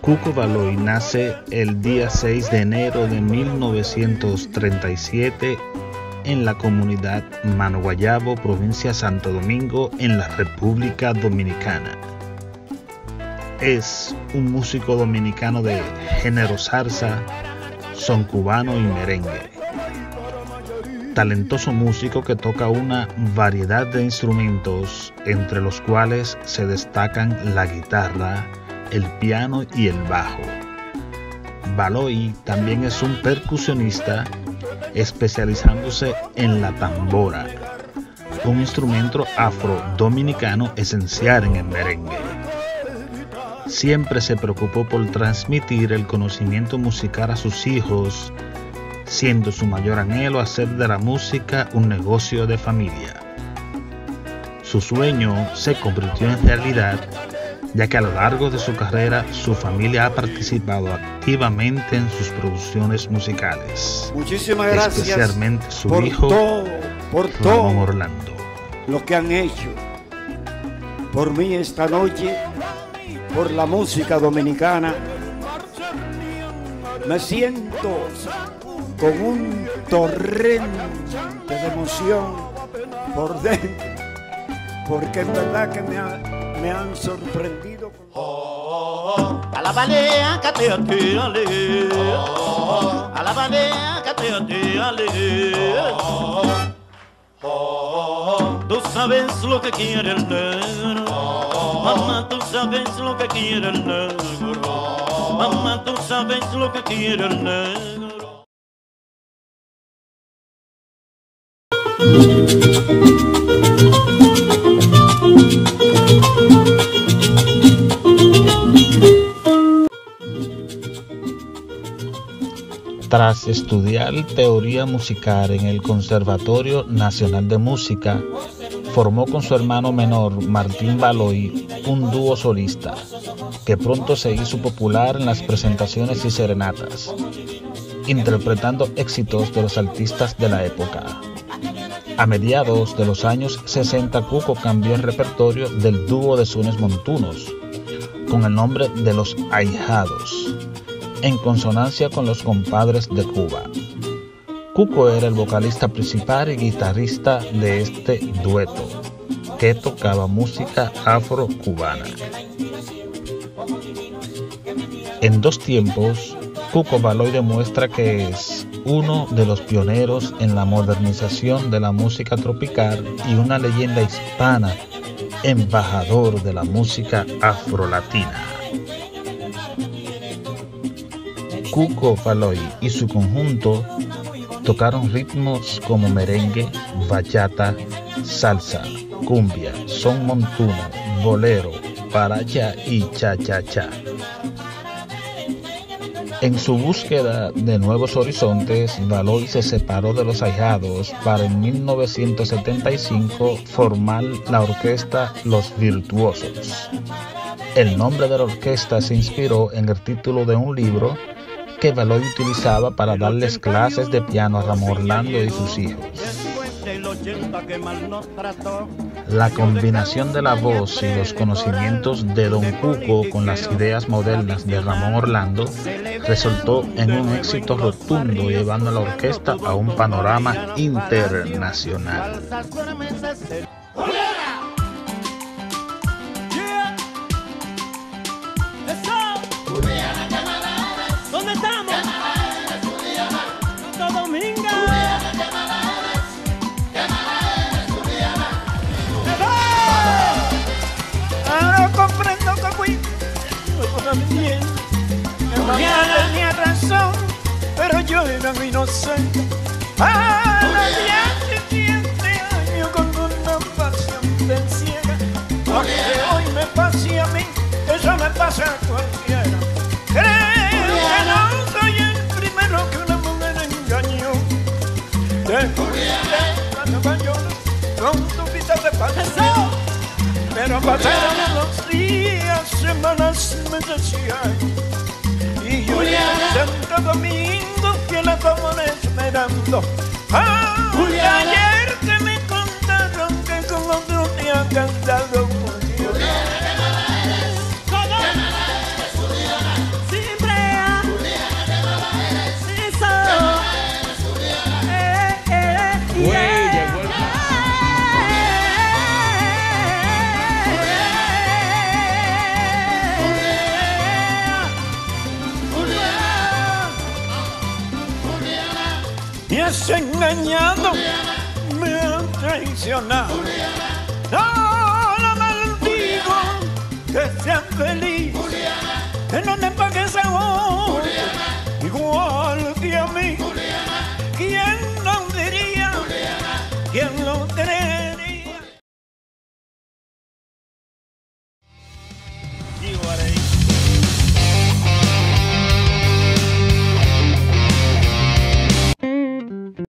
Cuco Baloy nace el día 6 de enero de 1937 en la comunidad Mano Guayabo, provincia Santo Domingo, en la República Dominicana. Es un músico dominicano de género salsa, son cubano y merengue. Talentoso músico que toca una variedad de instrumentos, entre los cuales se destacan la guitarra, el piano y el bajo. Baloy también es un percusionista, especializándose en la tambora, un instrumento afro-dominicano esencial en el merengue. Siempre se preocupó por transmitir el conocimiento musical a sus hijos, siendo su mayor anhelo hacer de la música un negocio de familia. Su sueño se convirtió en realidad, ya que a lo largo de su carrera su familia ha participado activamente en sus producciones musicales. Muchísimas gracias, especialmente su por hijo todo Ramón Orlando. Lo que han hecho por mí esta noche, por la música dominicana. Me siento con un torrente de emoción por dentro, porque en verdad que me han sorprendido. A la balea que te atire, a la balea que te atire. Tú sabes lo que quiere el negro, mamá, tú sabes lo que quiere el negro, mamá, tú sabes lo que quiere el negro. Tras estudiar teoría musical en el Conservatorio Nacional de Música, formó con su hermano menor Martín Baloy un dúo solista, que pronto se hizo popular en las presentaciones y serenatas, interpretando éxitos de los artistas de la época. A mediados de los años 60, Cuco cambió el repertorio del dúo de sones montunos, con el nombre de Los Ahijados, en consonancia con los compadres de Cuba. Cuco era el vocalista principal y guitarrista de este dueto, que tocaba música afro-cubana. En dos tiempos, Cuco Baloy demuestra que es uno de los pioneros en la modernización de la música tropical y una leyenda hispana, embajador de la música afrolatina. Cuco Baloy y su conjunto tocaron ritmos como merengue, bachata, salsa, cumbia, son montuno, bolero, paracha y cha-cha-cha. En su búsqueda de nuevos horizontes, Baloy se separó de Los Ahijados para en 1975 formar la orquesta Los Virtuosos. El nombre de la orquesta se inspiró en el título de un libro que Baloy utilizaba para darles clases de piano a Ramón Orlando y sus hijos. La combinación de la voz y los conocimientos de Don Cuco con las ideas modernas de Ramón Orlando resultó en un éxito rotundo, llevando a la orquesta a un panorama internacional. ¿Dónde estamos? Santo Domingo. Ahora comprendo que fui también. Juliana tenía razón, pero yo era muy inocente. A los 17 años con una pasión tan ciega. Porque hoy me pase a mí, eso me pasa a cualquiera. Creo que no soy el primero que una mujer engañó. Descubriré a Nueva York con tu pista de paseo. Pero pasaron los días, semanas, meses y años. Y yo en Santo Domingo que la estaban esperando. Y ayer que me contaron que con otro te ha cantado. has engañado, me has traicionado. No